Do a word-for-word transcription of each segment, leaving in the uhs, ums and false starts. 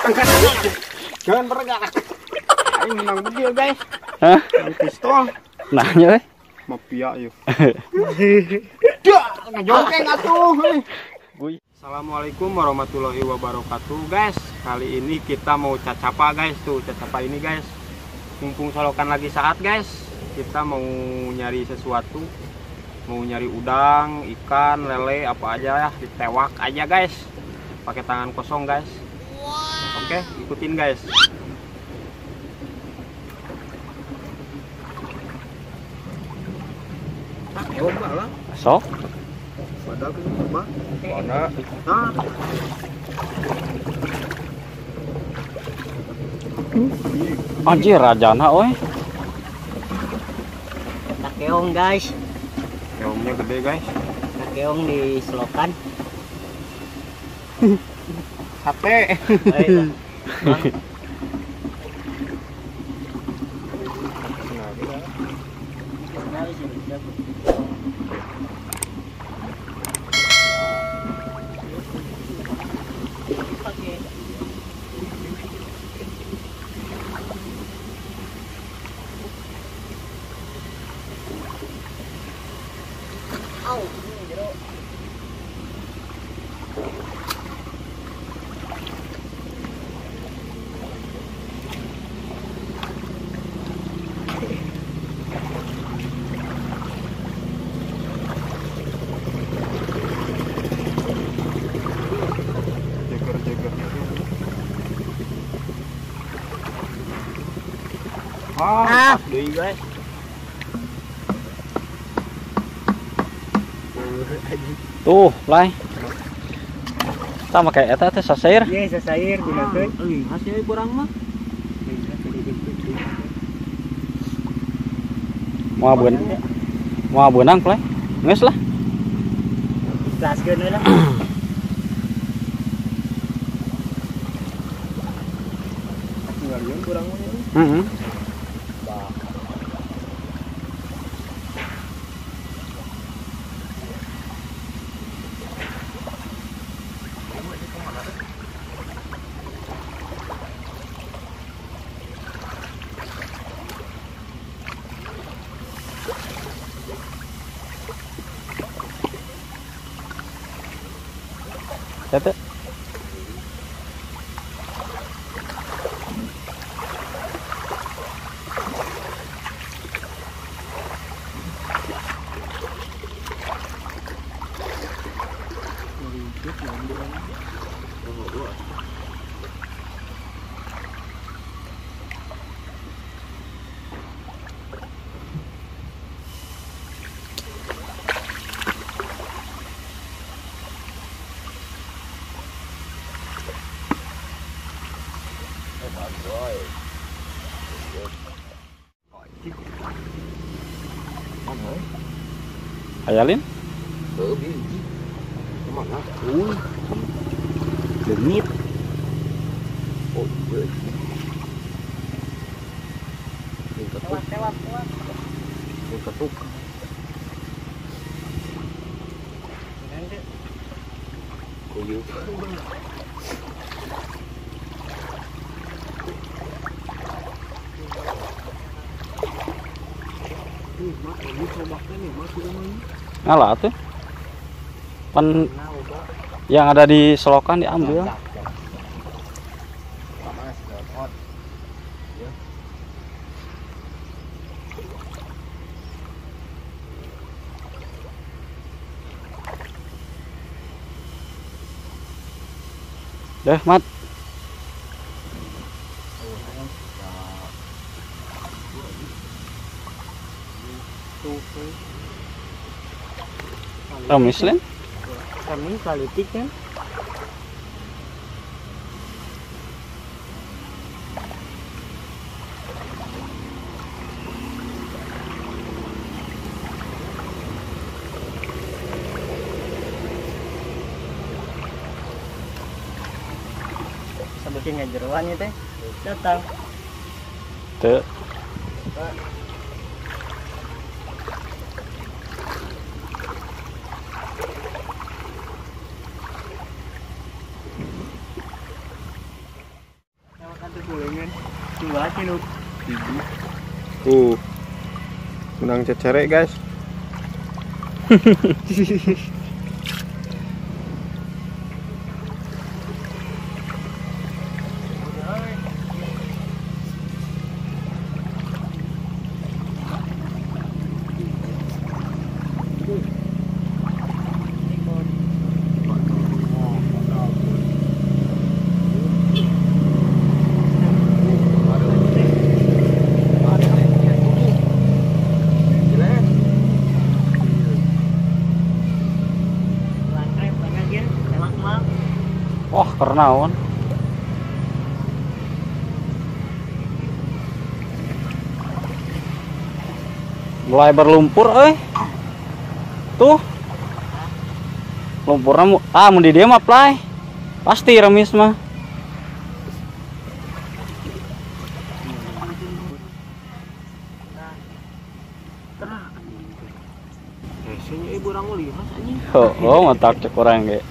Jangan bergerak. Aing menang video guys. Hah? Pistol. Nanya eh. Mafia yuk. Dah, ngejongkeng atuh. Wuih. Assalamualaikum warahmatullahi wabarakatuh guys. Kali ini kita mau cacapa guys, tuh cacapa ini guys. Mumpung solokan lagi saat guys, kita mau nyari sesuatu. Mau nyari udang, ikan, lele, apa aja ya, ditewak aja guys. Pakai tangan kosong guys. Oke, ikutin guys. Coba lah. Sok. Padahal ke rumah. Mana? Nah. Anjir rajana oi. Takeong guys. Keongnya gede guys. Takeong di selokan. Sate. Baik. Ah, pas deui guys. Tuh, lai. Sama kayak eta teh sasair. Ye sasair gunakeun. Euy, hasil kurang mah. Mau beun. Mau beunang play. Geus lah. Plaskeun we lah. Tinggalin kurang mah. Heeh. Tete. Hayalin? Heuh biji. Kemana? Uy. Dengit. Oh, iya. Ini ketuk. Tewak tewak. Ini ketuk. Kuyuh. Ngalah tuh. Pan yang ada di selokan diambil. Deh, Mat. Oh, Mislin? Kami politik kan. Sebutin ngejeruannya teh. Datang. Tuh. Dua kilo. Tuh. Menang cecerek, guys. Wah, kernaon. Mulai berlumpur euy. Tuh. Lumpurna mu ah mun di dieu mah play. Pasti remis mah. Biasanya ibu orang lihat anjing. Oh, oh matak cek orang ge.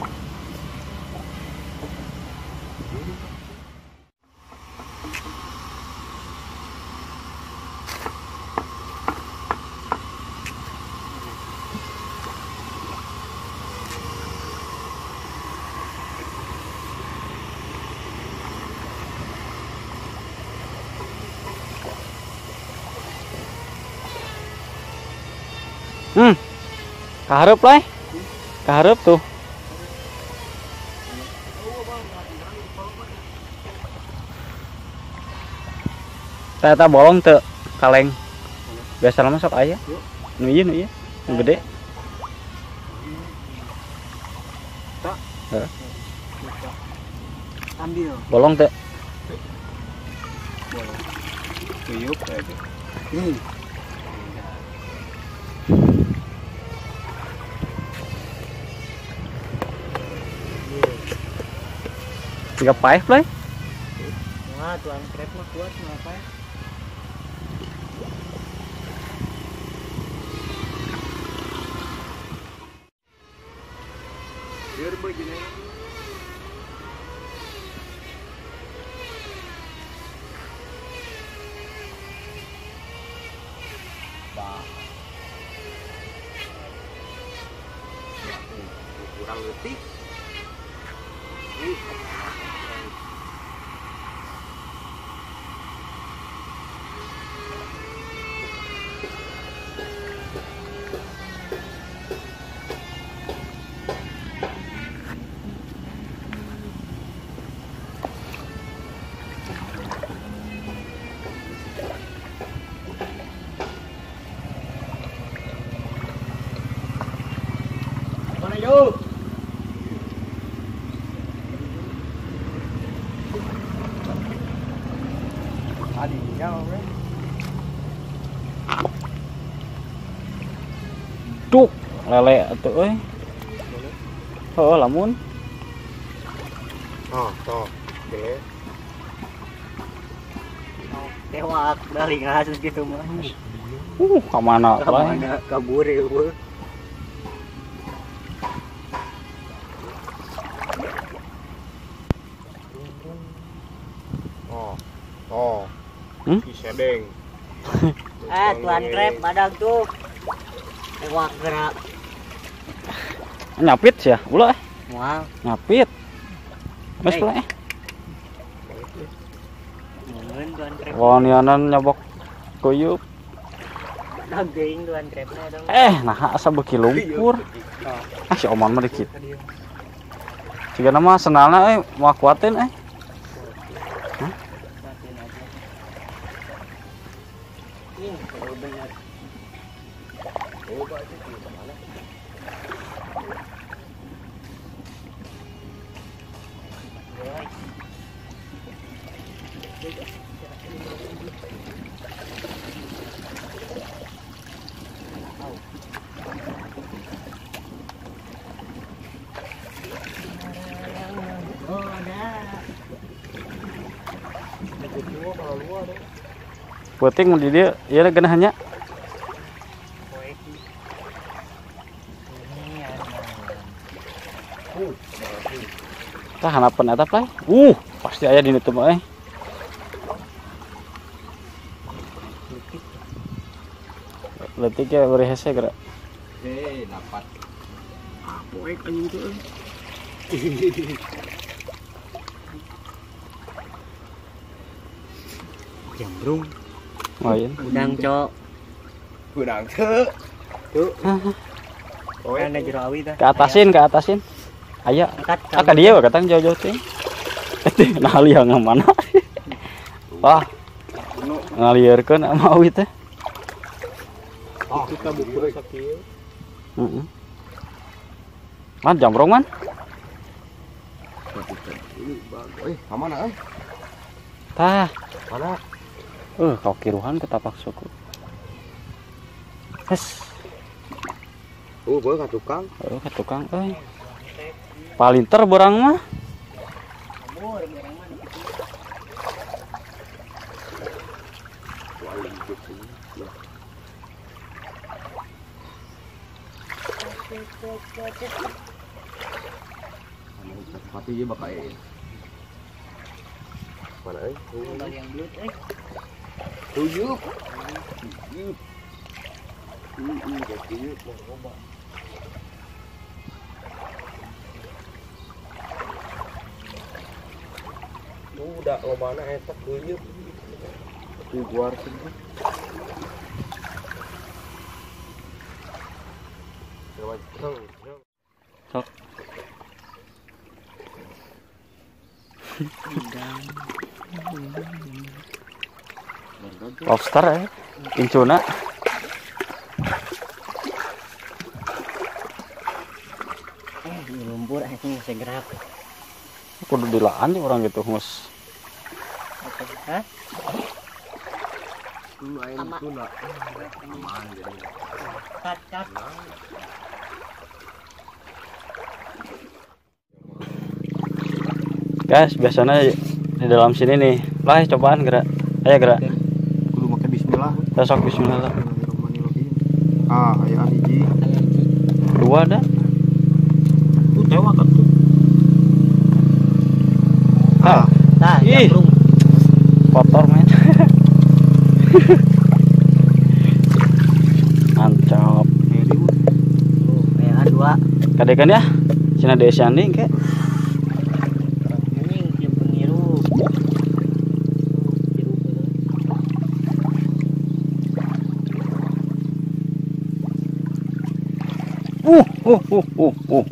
Hmm. Kaharep lah. Kaharep tuh. Ternyata bolong teu kaleng. Biasa lama sok aya. Nu ieu nu ieu. Nu gede. Tak. Heeh. Ambil. Bolong teu. Tuyuk aja. Nih. Tiga paeh play. Wah, tuan krep mah kuat kenapa ya? Biar begini. Kurang letih. Mana yuk? Tadi jauh kan? Cuk, lele atuh euy. Heuh lamun. Oh, toh. Gede. Tewak balik ngasus gitu mah. Uh, ka mana play? Kamana kabur ya euy. Oh. Oh. Hmm? Isedeng. Eh, tuan krep badag tuh. Tewak gerak. Nyapit sih ya, ulah eh. Wah, Nyapit. Wes Hey. play. ngeueun tuan krep. Wanianan nyabok kuyup. Badag geuing tuan krepna dong. Eh, nah asa beuki lumpur. Ah si Oman mah dikit. Ciga nama senalna euy, moal kuatin eh. Ih, kalau benar. Oh, ada. Penting mun di dieu ieu geunah nya. Tah hanapeun eta play. Uh, pasti aya di ditu mah eh. letiknya beri hese gerak. Eh, dapat. Ah, poek anjing itu. Jambrung. Main. Udang, Cok. Udang teu. Tuh. Oh, ada jero awi tah. Ke atasin, ke atasin. Aya. Angkat. Ah ka dieu we katang jauh-jauh teh. Teh nah liang mana? Wah. Ngalieurkeun ama awi teh. Oh, kita buku sakieu. Heeh. Man jambrong man. Eh, mana eh? Tah. Mana? Eh, kau kiruhan ke tapak suku. Hes. Oh, boleh ka tukang. Oh, ke tukang euy. Palinter borang mah. Mati je bakal eh. Mana eh? Yang belut eh. Tuyuk. Tuyuk. Ini udah tuyuk mau coba. Udah lo mana etak tuyuk. Tuyuk luar sini. Sok. Lobster eh, incuna. Eh, di lumpur anjing masih gerak. Kudu dilaan orang gitu mus. Hah? Main tuna. Aman jadi. Cut, cut. Guys, biasanya di dalam sini nih. Lah, cobaan gerak. Ayo gerak. Kudu make bismillah. Besok bismillah. Ah, aya hiji. Dua ada. Tuh tewak atuh. Ah, Nah, ih. jambrung. Kotor men. Mantap. Oh, kayak dua. Kadekan ya. Cina desa nih ke. Anjing tim pengiru. Uh, uh, uh, uh, uh.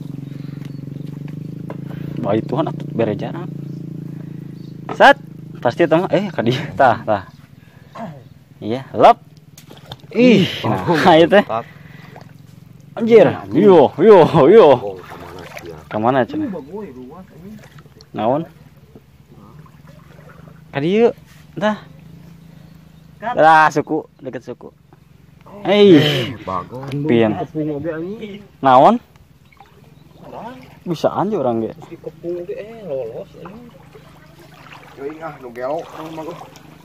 Baik Tuhan atuh bere jarak. Sat, pasti teman. Eh, ka dieu tah, tah. Iya, lep. Ih, nah itu teh. Anjir, yo, yo, yo. Kemana cenah? Naon? Ka dieu, tah. Dah suku, deket suku. Eh, Bagus. pian. Kepung oge anjing. Naon? Bisa aja orang ge. Di kepung oge eh lolos anjing. Euy ah nu gelo bagus.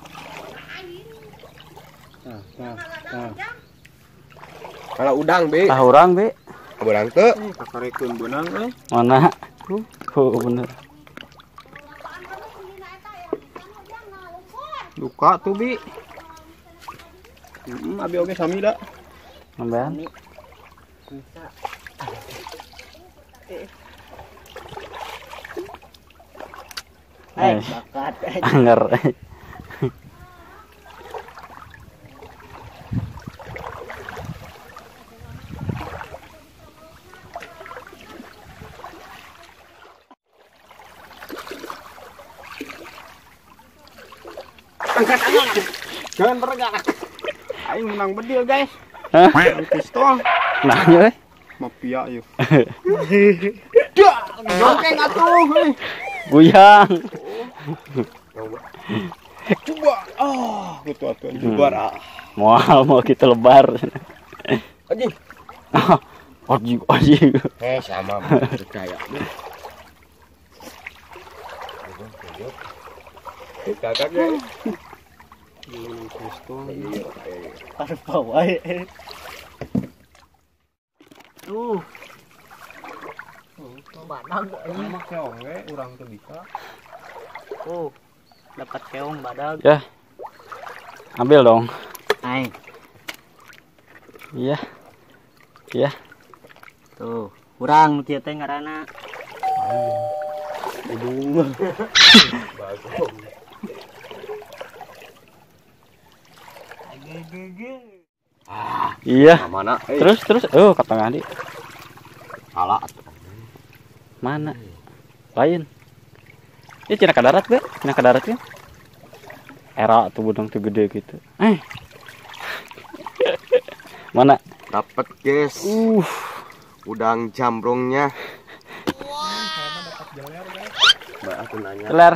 Nah, nah, nah. Kalau udang be. Tah urang be. Udang teu. Kakarekeun beunang euy. Mana? Tuh, oh, bener. Luka tuh bi. Hmm, abi oge sami da. Nambahan. Bisa. Eh, Eh, bakat. anggar. Angkat angkat. Jangan bergerak. Aing menang bedil guys. Hah? Pistol. Nah, ya we. Mafia yuk. Dah, jongkeng atuh heuh. Guyang. Coba. Oh, gitu atuh jubar ah. Moal mau kita lebar. Anjing. Oji, oji. Eh, sama percaya. Kakak guys. Pistol. Pas bawa. Tuh. Oh, badag Ini mah keong we, urang teu bisa. Oh, dapat keong badag. Ya. Ambil dong. Hai. Iya. Iya. Tuh, kurang tieu teh ngaranna. Hidung. Bagus. Ah, Iya. mana? Eh, Terus terus. Oh, ke tengah di. salah. Mana? Lain. Ini cina ke darat, Be. Cina ke darat kan? Era tuh budang tuh gede gitu. Eh. Mana? Dapat, guys. Uh. Udang jambrongnya. Mbak aku nanya. Kelar.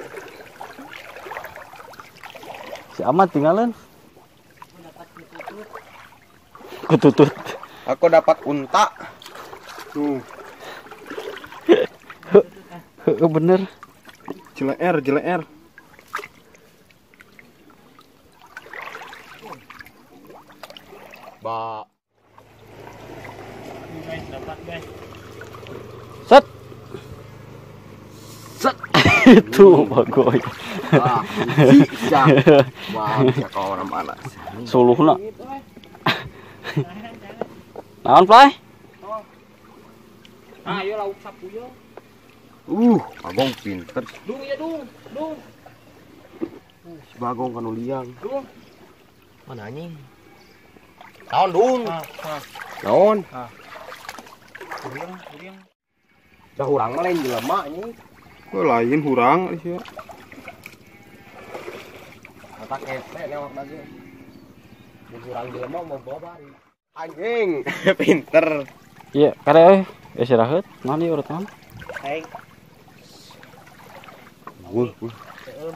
Si Amat tinggalan. Kututut. Aku dapat unta. Tuh, Heeh bener. jeleer, jeleer. Ba. Guys, dapat guys. Set. Set. Itu bagoy. Ah, bisa. Wah, ya kau orang mana? Suluhna. Naon play? Ah, ayo lauk sapu yo. Uh, Bagong pinter. Dung ya dung, dung, Si Bagong kan liang. dung. Mana anjing? Naon dun? Ah, ah. Naon? Kuriang, kuriang. Dah urang mah lain jelema anjing. Oh, lain hurang sih. Kata ketek lewat lagi. Hurang jelema mau bawa bari. Anjing, pinter. Iya, kare euy. Istirahat. Naon ieu urut naon? Hei, Wuh, wuh. seueum.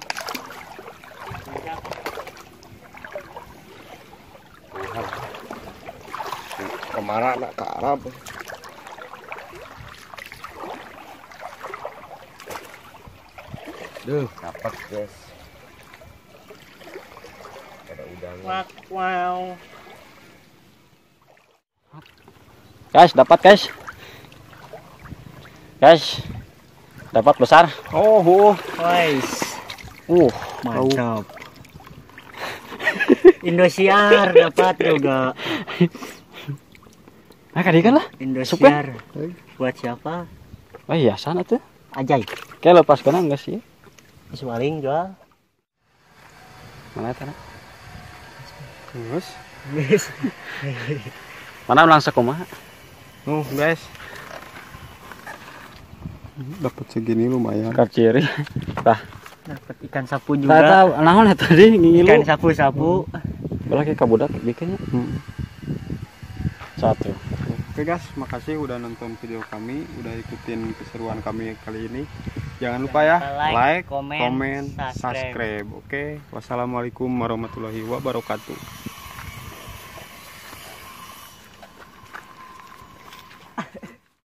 Kemana nak ke Arab? Duh, dapat guys. Ada udang. Wak, wow. Guys, dapat guys. Guys. Dapat besar. Oh, oh. Guys, Uh, mantap. Indosiar dapat juga. nah kadikan lah. Indosiar. Buat siapa? Oh, hiasan atuh. Ajaib. Kayak lepas kana enggak sih? Iswaling jual. Mana eta? Terus. Mana ulang sakumaha? Oh, guys. Dapat segini lumayan. Ka ciri. Tah. Dapat ikan sapu Tah juga. tah naon eta tadi ngilu. Ikan sapu-sapu. Bala ke budak bikinnya. Hmm. Satu. Oke guys, makasih udah nonton video kami, udah ikutin keseruan kami kali ini. Jangan lupa ya, Like, like, comment, comment, subscribe. subscribe. Oke, wassalamualaikum warahmatullahi wabarakatuh.